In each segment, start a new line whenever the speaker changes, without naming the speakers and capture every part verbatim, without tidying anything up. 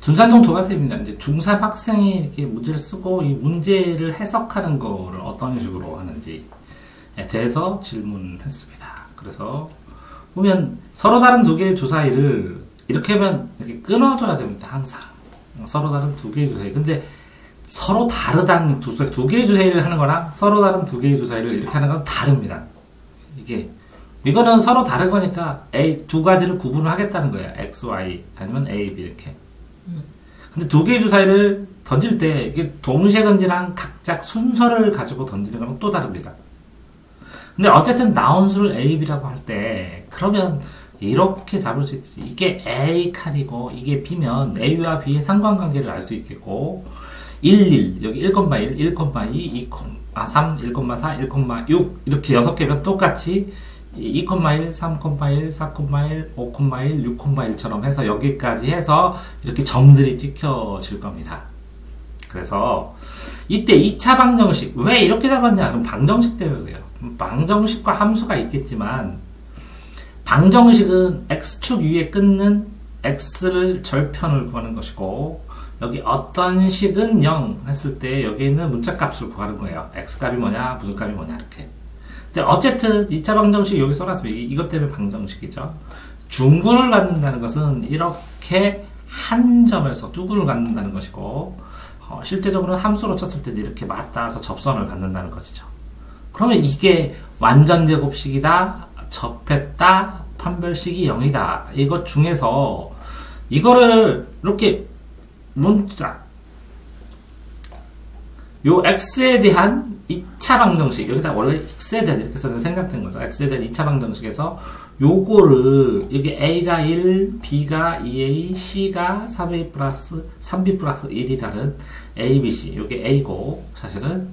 둔산동 도가쌤입니다. 이제 중삼 학생이 이렇게 문제를 쓰고 이 문제를 해석하는 거를 어떤 식으로 하는지에 대해서 질문했습니다. 그래서 보면 서로 다른 두 개의 주사위를 이렇게 하면 이렇게 끊어줘야 됩니다. 항상 서로 다른 두 개의 주사위. 근데 서로 다르다는 두, 두 개의 주사위를 하는 거랑 서로 다른 두 개의 주사위를 이렇게 하는 건 다릅니다. 이게 이거는 서로 다른 거니까 A 두 가지를 구분을 하겠다는 거예요. X, Y 아니면 A, B 이렇게. 근데 두 개의 주사위를 던질 때 이게 동시에 던지랑 각자 순서를 가지고 던지는 거랑 또 다릅니다. 근데 어쨌든 나온 수를 A, B라고 할 때 그러면 이렇게 잡을 수 있지. 이게 A 칸이고 이게 B면 A와 B의 상관관계를 알 수 있겠고 일, 일 여기 일, 일, 일, 이, 이, 삼, 일, 사, 일, 육 이렇게 여섯 개면 똑같이 이, 일, 삼, 일, 사, 일, 오, 일, 육, 일처럼 해서 여기까지 해서 이렇게 점들이 찍혀질 겁니다. 그래서 이때 이 차 방정식 왜 이렇게 잡았냐? 그럼 방정식 때문에 그래요. 방정식과 함수가 있겠지만 방정식은 x축 위에 끊는 x를 절편을 구하는 것이고 여기 어떤 식은 영 했을 때 여기에 있는 문자값을 구하는 거예요. x값이 뭐냐 무슨 값이 뭐냐 이렇게. 근데 어쨌든 이 차 방정식 여기 써놨으면 이것 때문에 방정식이죠. 중군을 갖는다는 것은 이렇게 한 점에서 두 군을 갖는다는 것이고 어, 실제적으로는 함수로 쳤을 때는 이렇게 맞닿아서 접선을 갖는다는 것이죠. 그러면 이게 완전제곱식이다, 접했다, 판별식이 영이다. 이것 중에서 이거를 이렇게 문자 요 x에 대한 이 차 방정식 여기다 원래 x에 대한 이렇게 써서 생각된 거죠. x에 대한 이 차 방정식에서 요거를 여기 a가 일, b가 이 에이, c가 삼 에이 플러스 삼 비 플러스 일이라는 a, b, c 요게 a고 사실은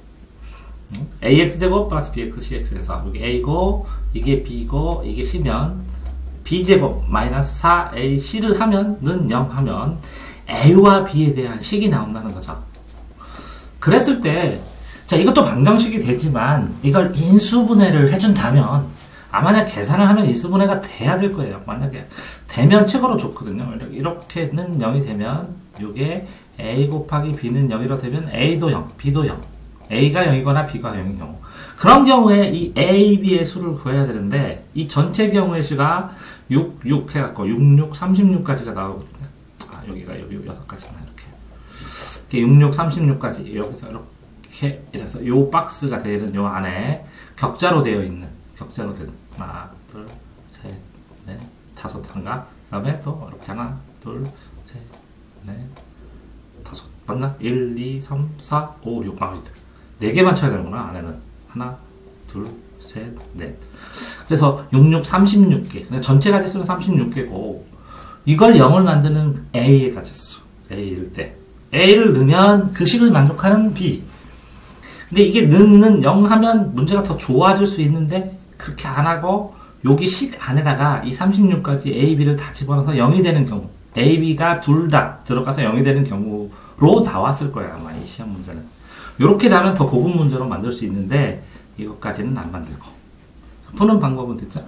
ax제곱 플러스 bx, cx에서 여기 a고 이게 b고 이게 c면 b제곱 마이너스 사 에이 씨를 하면은 영 하면 a와 b에 대한 식이 나온다는 거죠. 그랬을 때 자 이것도 방정식이 되지만 이걸 인수분해를 해준다면 아 만약 계산을 하면 인수분해가 돼야 될 거예요. 만약에 되면 최고로 좋거든요. 이렇게는 영이 되면 이게 a 곱하기 b는 영이라 되면 a도 영, b도 영 a가 영이거나 b가 영인 경우 그런 경우에 이 a, b의 수를 구해야 되는데 이 전체 경우의 수가 육, 육 해갖고 육, 육, 삼십육까지가 나오거든요. 아 여기가 여기 여섯 가지만 이렇게 이렇게 육, 육, 삼십육까지 여기서 이렇게 이래서 요 박스가 되는 요 안에 격자로 되어 있는 격자로 된 하나, 둘, 셋, 넷, 다섯 한가 그 다음에 또 이렇게 하나, 둘, 셋, 넷, 다섯 맞나? 일, 이, 삼, 사, 오, 육 아, 네 개만 쳐야 되는구나 안에는 하나, 둘, 셋, 넷 그래서 육, 육, 삼십육 개 전체 가지수는 삼십육 개고 이걸 영을 만드는 a의 가지수 a일 때 a를 넣으면 그 식을 만족하는 b 근데 이게 넣는 영 하면 문제가 더 좋아질 수 있는데 그렇게 안 하고 여기 식 안에다가 이 삼십육까지 a, b를 다 집어넣어서 영이 되는 경우 a, b가 둘 다 들어가서 영이 되는 경우로 나왔을 거예요 아마 이 시험 문제는 이렇게 나면 더 고급 문제로 만들 수 있는데 이것까지는 안 만들고 푸는 방법은 됐죠?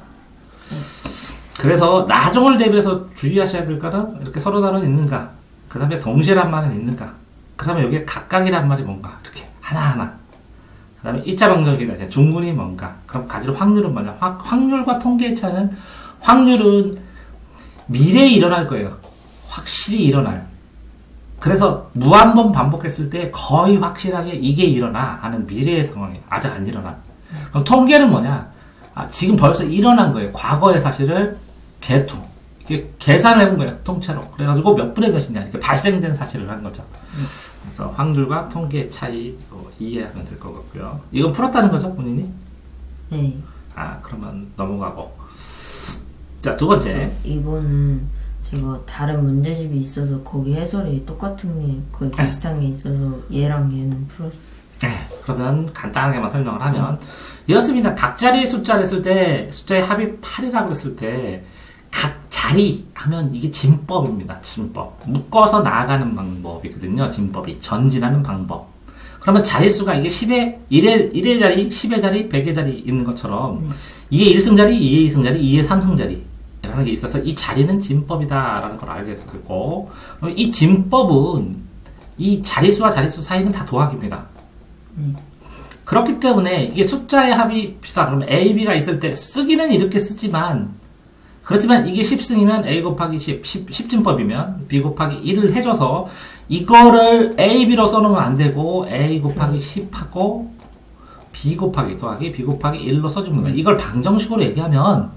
그래서 나중을 대비해서 주의하셔야 될 거는 이렇게 서로 다른 있는가 그 다음에 동시란 말은 있는가 그 다음에 여기에 각각이란 말이 뭔가 이렇게 하나하나 그 다음에 이 차 방정식이다 중군이 뭔가 그럼 가질 확률은 뭐냐 확, 확률과 통계의 차는 확률은 미래에 일어날 거예요 확실히 일어날 그래서 무한번 반복했을 때 거의 확실하게 이게 일어나 하는 미래의 상황이 아직 안 일어나 그럼 통계는 뭐냐 아, 지금 벌써 일어난 거예요 과거의 사실을 계통 이게 계산을 해본 거예요 통째로 그래가지고 몇 분의 몇이냐 이렇게 발생된 사실을 한 거죠 그래서 확률과 통계의 차이 이해하면 될 것 같고요 이건 풀었다는 거죠 본인이?
네.
아 그러면 넘어가고 자 두 번째
이거는 제가 다른 문제집이 있어서 거기 해설이 똑같은 게 거의 비슷한 게 있어서 얘랑 얘는 풀었어요.
네, 그러면 간단하게만 설명을 하면 이렇습니다. 각 자리의 숫자를 했을 때 숫자의 합이 팔이라고 했을 때 각 자리 하면 이게 진법입니다. 진법. 묶어서 나아가는 방법이거든요. 진법이. 전진하는 방법. 그러면 자릿수가 이게 십의, 일의, 일의 자리, 십의 자리, 백의 자리 있는 것처럼 음. 이의 일 승 자리, 이의 이 승 자리, 이의 삼 승 자리 라는 게 있어서 이 자리는 진법이다 라는 걸 알게 되고, 이 진법은 이 자릿수와 자릿수 사이는 다 도합입니다.
네.
그렇기 때문에 이게 숫자의 합이 비싸. 그러면 A, B가 있을 때 쓰기는 이렇게 쓰지만, 그렇지만 이게 십승이면 A 곱하기 십, 십, 십진법이면 B 곱하기 일을 해줘서 이거를 A, B로 써놓으면 안 되고 A 곱하기 십하고 B 곱하기 더하기 B 곱하기 일로 써주는 거예요. 이걸 방정식으로 얘기하면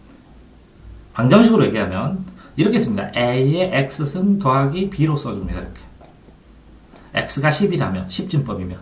방정식으로 얘기하면 이렇게 씁니다. A의 X승 더하기 B로 써줍니다. 이렇게. X가 십이라면 십진법이면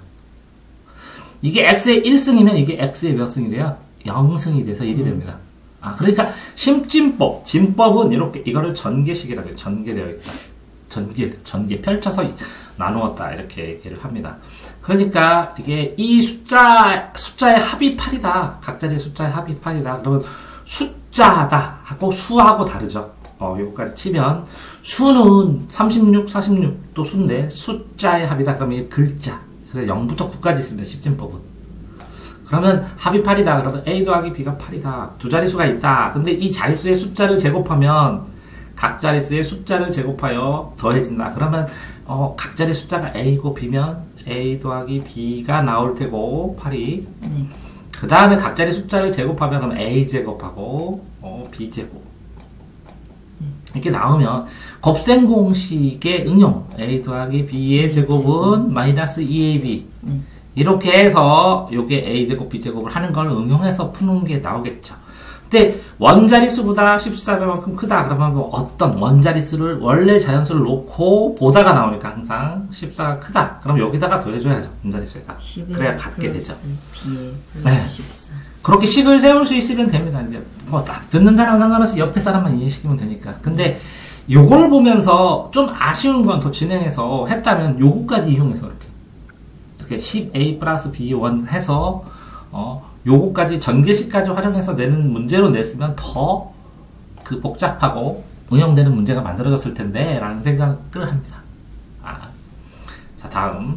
이게 X의 일승이면 이게 X의 몇 승이 돼요? 영승이 돼서 일이 됩니다. 아, 그러니까 심진법, 진법은 이렇게 이거를 전개식이라고 해요. 전개되어 있다. 전개, 전개 펼쳐서 나누었다 이렇게 얘기를 합니다. 그러니까 이게 이 숫자 숫자의 합이 팔이다. 각자의 숫자의 합이 팔이다. 그러면 숫자다 하고 수하고 다르죠. 어, 요거까지 치면 수는 삼십육, 사십육 또 수인데 숫자의 합이다. 그러면 이 글자. 그래서 영부터 구까지 있습니다. 십진법은. 그러면 합이 팔이다. 그러면 A 더하기 B가 팔이다. 두 자릿수가 있다. 근데 이 자릿수의 숫자를 제곱하면 각 자릿수의 숫자를 제곱하여 더해진다. 그러면 어, 각 자릿 숫자가 A고 B면 A 더하기 B가 나올 테고 팔이. 네. 그 다음에 각 자릿 숫자를 제곱하면 그럼 A 제곱하고 어, B 제곱. 네. 이렇게 나오면 곱셈 공식의 응용 A 더하기 B의 제곱은 마이너스 이 에이 비. 네. 이렇게 해서 요게 A제곱, B제곱을 하는 걸 응용해서 푸는 게 나오겠죠. 근데 원자릿수보다 십사 배만큼 크다. 그러면 뭐 어떤 원자릿수를, 원래 자연수를 놓고 보다가 나오니까 항상 십사가 크다. 그럼 여기다가 더해줘야죠. 원자릿수에다. 그래야 같게 되죠. 네. 그렇게 식을 세울 수 있으면 됩니다. 이제 뭐 딱 듣는 사람 상관없이 옆에 사람만 이해시키면 되니까. 근데 요걸 보면서 좀 아쉬운 건 더 진행해서 했다면 요거까지 이용해서 이렇게. 이렇게 십 에이 플러스 비 원 해서 어, 요거까지 전개식까지 활용해서 내는 문제로 냈으면 더 그 복잡하고 응용되는 문제가 만들어졌을 텐데 라는 생각을 합니다. 아. 자, 다음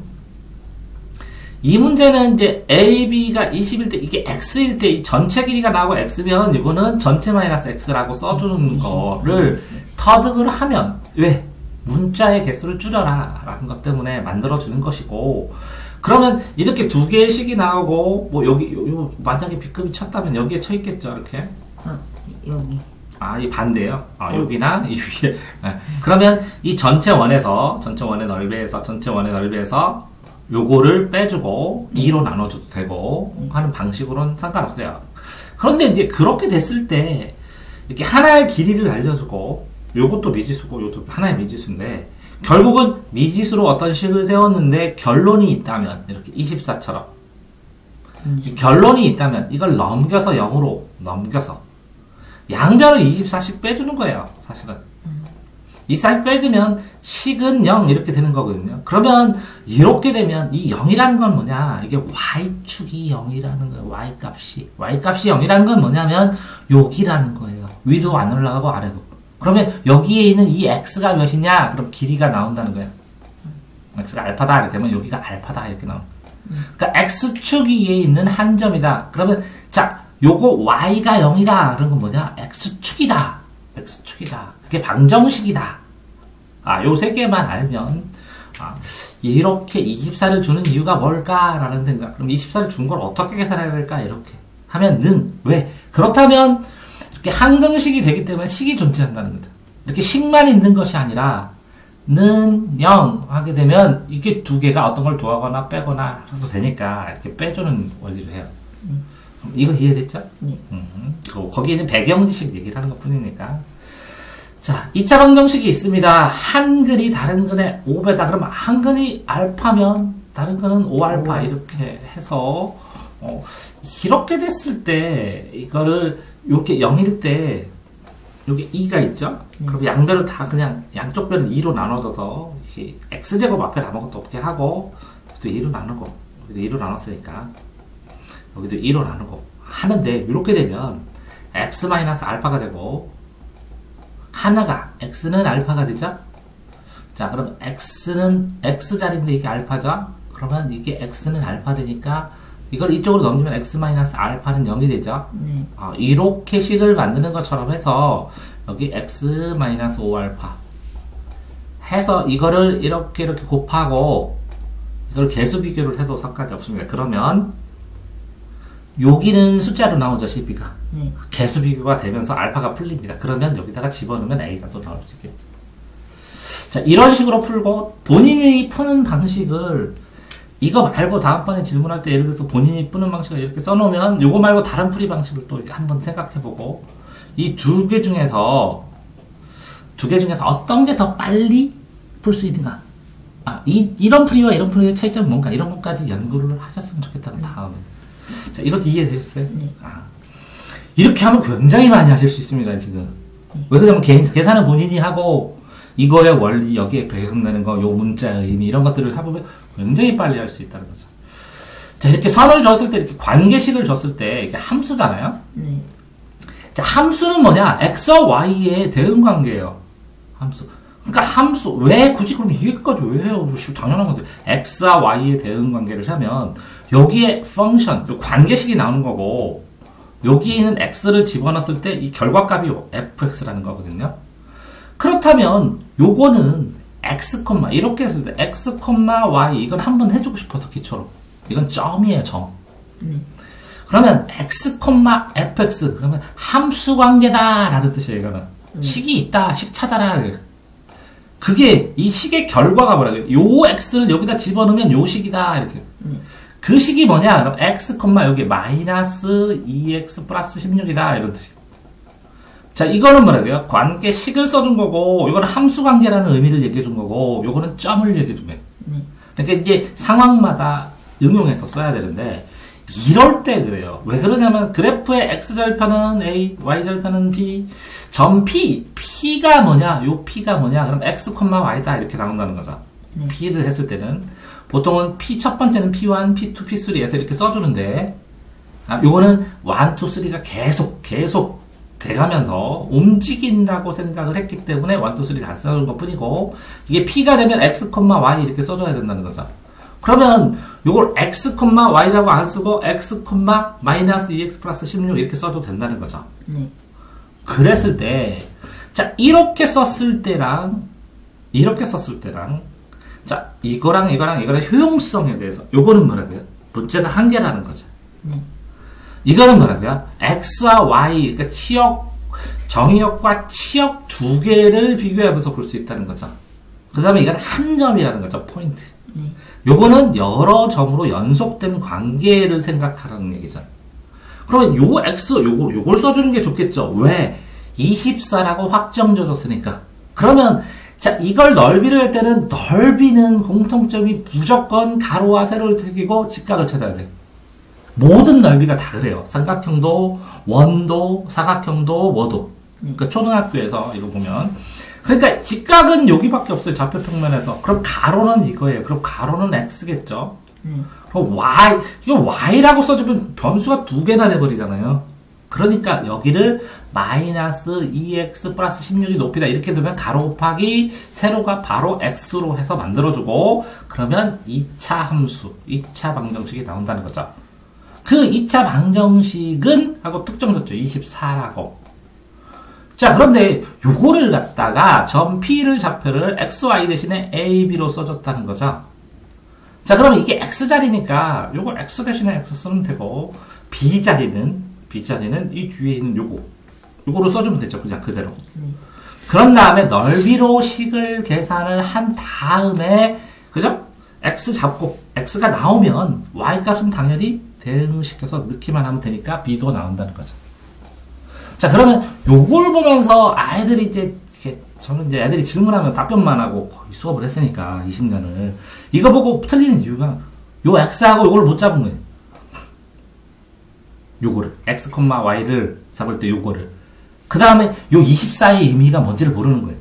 이 문제는 이제 A, B가 이십일 때 이게 X일 때 전체 길이가 나오고 X면 이거는 전체 마이너스 X라고 써주는 거를 터득을 하면 왜? 문자의 개수를 줄여라 라는 것 때문에 만들어주는 것이고, 그러면 이렇게 두 개의 식이 나오고 뭐 여기 요, 요 만약에 B급이 쳤다면 여기에 쳐 있겠죠. 이렇게.
아, 여기. 아,
이 반대예요. 아, 여기나 이 위에. 네. 그러면 이 전체 원에서 전체 원의 넓이에서 전체 원의 넓이에서 요거를 빼주고 네. 이로 나눠줘도 되고 네. 하는 방식으로는 상관없어요. 그런데 이제 그렇게 됐을 때 이렇게 하나의 길이를 알려주고 요것도 미지수고 요것도 하나의 미지수인데 결국은 미지수로 어떤 식을 세웠는데 결론이 있다면 이렇게 이십사처럼 음. 결론이 있다면 이걸 넘겨서 영으로 넘겨서 양변을 이십사씩 빼주는 거예요. 사실은 음. 이십사씩 빼주면 식은 영 이렇게 되는 거거든요. 그러면 이렇게 되면 이 영이라는 건 뭐냐, 이게 y축이 영이라는 거예요. y값이 y값이 영이라는 건 뭐냐면 여기라는 거예요. 위도 안 올라가고 아래도. 그러면 여기에 있는 이 x가 몇이냐? 그럼 길이가 나온다는 거예요. x가 알파다 이렇게 하면 여기가 알파다 이렇게 나옵니다. 그러니까 x축 위에 있는 한 점이다. 그러면 자, 요거 y가 영이다. 그런 건 뭐냐? x축이다. x축이다. 그게 방정식이다. 아, 요 세 개만 알면 아, 이렇게 이십사를 주는 이유가 뭘까라는 생각. 그럼 이십사를 준 걸 어떻게 계산해야 될까? 이렇게 하면 는. 왜? 그렇다면 이렇게 항등식이 되기 때문에 식이 존재한다는 거죠. 이렇게 식만 있는 것이 아니라 는 영 하게 되면 이게 두 개가 어떤 걸 더하거나 빼거나 해도 되니까 이렇게 빼주는 원리로 해요. 음. 이거 이해됐죠? 네. 음. 거기에는 배경지식 얘기를 하는 것 뿐이니까. 자, 이 차 방정식이 있습니다. 한 근이 다른 근의 오 배다. 그러면 한 근이 알파면 다른 근은 오 알파 이렇게 해서 어, 이렇게 됐을 때 이거를 이렇게 영일 때 여기 이가 있죠? 네. 그럼 양변을 다 그냥 양쪽 변을 이로 나눠줘서 이렇게 x제곱 앞에 아무것도 없게 하고 여기도 이로 나누고 여기도 이로 나눴으니까 여기도 이로 나누고 하는데 이렇게 되면 x 마이너스 알파가 되고 하나가 x는 알파가 되죠? 자, 그럼 x는 x자리인데 이게 알파죠? 그러면 이게 x는 알파 되니까 이걸 이쪽으로 넘기면 x 마이너스 알파는 영이 되죠.
네.
아, 이렇게 식을 만드는 것처럼 해서 여기 x 마이너스 오 알파 해서 이거를 이렇게 이렇게 곱하고 이걸 개수 비교를 해도 상관이 없습니다. 그러면 여기는 숫자로 나오죠, 씨비가.
네.
개수 비교가 되면서 알파가 풀립니다. 그러면 여기다가 집어넣으면 a가 또 나올 수 있겠죠. 자, 이런 식으로 풀고 본인이 푸는 방식을 이거 말고 다음번에 질문할 때 예를 들어서 본인이 푸는 방식을 이렇게 써놓으면 이거 말고 다른 풀이 방식을 또 한번 생각해보고 이 두 개 중에서 두 개 중에서 어떤 게 더 빨리 풀 수 있는가? 아, 이, 이런 풀이와 이런 풀이의 차이점은 뭔가? 이런 것까지 연구를 하셨으면 좋겠다는 다음에. 자, 이것도 이해되셨어요?
네.
아, 이렇게 하면 굉장히 많이 하실 수 있습니다, 지금.
네.
왜 그러냐면 계산은 본인이 하고 이거의 원리, 여기에 배경되는 거, 요 문자의 의미, 이런 것들을 해보면 굉장히 빨리 할 수 있다는 거죠. 자, 이렇게 선을 줬을 때, 이렇게 관계식을 줬을 때, 이게 함수잖아요?
네.
자, 함수는 뭐냐? x와 y의 대응 관계예요. 함수. 그러니까 함수, 왜 굳이 그럼 이게까지 왜 해요? 당연한 건데. x와 y의 대응 관계를 하면, 여기에 펑션, 관계식이 나오는 거고, 여기에 있는 x를 집어넣었을 때 이 결과값이 fx라는 거거든요. 그렇다면, 요거는 x, 이렇게 했을 때 x, y, 이건 한번 해주고 싶어서 기초로. 이건 점이에요, 점.
네.
그러면 x, fx, 그러면 함수 관계다 라는 뜻이에요, 이거는.
네.
식이 있다, 식 찾아라. 그게 이 식의 결과가 뭐라고요? 요 x를 여기다 집어넣으면 요 식이다, 이렇게.
네.
그 식이 뭐냐? 그럼 x, 여기 마이너스 이 엑스 플러스 십육이다, 이런 뜻이에요. 자, 이거는 뭐라고요? 관계식을 써준 거고, 이거는 함수 관계라는 의미를 얘기해 준 거고, 요거는 점을 얘기해 준 거예요.
네.
그러니까 이제 상황마다 응용해서 써야 되는데, 이럴 때 그래요. 왜 그러냐면, 그래프의 x절편은 a, y절편은 b, 점 p, p가 뭐냐? 요 p가 뭐냐? 그럼 x, y다. 이렇게 나온다는 거죠.
네.
p를 했을 때는, 보통은 p 첫 번째는 피 원, 피 투, 피 쓰리에서 이렇게 써주는데, 아, 요거는 일, 이, 삼가 계속, 계속 돼가면서 움직인다고 생각을 했기 때문에 일, 이, 삼를 안 써준 것 뿐이고, 이게 p가 되면 x, y 이렇게 써줘야 된다는 거죠. 그러면 요걸 x, y라고 안 쓰고 x, 마이너스 이 엑스 플러스 십육 이렇게 써도 된다는 거죠.
네.
그랬을 때, 자, 이렇게 썼을 때랑, 이렇게 썼을 때랑, 자, 이거랑 이거랑 이거랑 효용성에 대해서, 요거는 뭐라고요? 문제가 한 개라는 거죠.
네.
이거는 뭐라고요? x와 y, 그러니까 치역, 정의역과 치역 두 개를 비교해보면서 볼 수 있다는 거죠. 그 다음에 이건 한 점이라는 거죠, 포인트.
네.
요거는 여러 점으로 연속된 관계를 생각하라는 얘기죠. 그러면 요 x, 요걸, 요걸 써주는 게 좋겠죠. 왜? 이십사라고 확정져줬으니까. 그러면, 자, 이걸 넓이를 할 때는 넓이는 공통점이 무조건 가로와 세로를 특이고 직각을 찾아야 돼요. 모든 넓이가 다 그래요. 삼각형도, 원도, 사각형도, 뭐도. 그러니까 초등학교에서 이거 보면. 그러니까 직각은 여기밖에 없어요. 좌표 평면에서. 그럼 가로는 이거예요. 그럼 가로는 x겠죠.
네.
그럼 y, 이거 y라고 써주면 변수가 두 개나 돼버리잖아요. 그러니까 여기를 마이너스 이 엑스 플러스 십육이 높이다 이렇게 두면 가로 곱하기 세로가 바로 x로 해서 만들어주고 그러면 이 차 함수, 이 차 방정식이 나온다는 거죠. 그 이 차 방정식은 하고 특정 줬죠. 이십사라고. 자, 그런데 요거를 갖다가 점 P를 좌표를 xy 대신에 a, b로 써줬다는 거죠. 자, 그러면 이게 x자리니까 요걸 x 대신에 x 쓰면 되고 b자리는 b자리는 이 뒤에 있는 요거 요거로 써주면 되죠. 그냥 그대로.
네.
그런 다음에 넓이로 식을 계산을 한 다음에 그죠? x 잡고 x가 나오면 y 값은 당연히 대응시켜서 넣기만 하면 되니까 b도 나온다는 거죠. 자, 그러면 요걸 보면서 아이들이 이제 이렇게 저는 이제 애들이 질문하면 답변만 하고 거의 수업을 했으니까 이십 년을 이거 보고 틀리는 이유가 요 x하고 요걸 못 잡은 거예요. 요거를 x, y를 잡을 때 요거를 그 다음에 요 이십사의 의미가 뭔지를 모르는 거예요.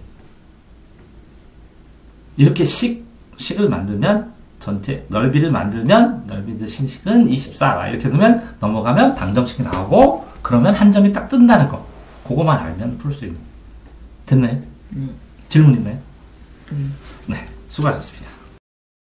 이렇게 식, 식을 만들면 전체 넓이를 만들면 넓이 드신 식은 이십사 이렇게 넣으면 넘어가면 방정식이 나오고 그러면 한 점이 딱 뜬다는 거 그거만 알면 풀 수 있는 됐나요?
네.
질문 있나요?
음.
네, 수고하셨습니다.